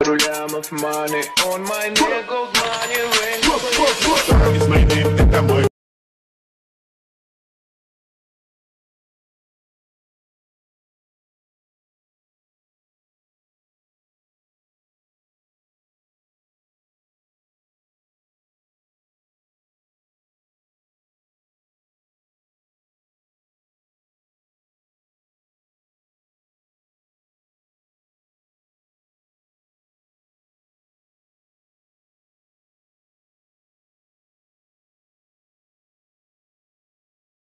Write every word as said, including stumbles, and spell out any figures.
пару лямов money. On my neck gold money ring. It's my name, это мой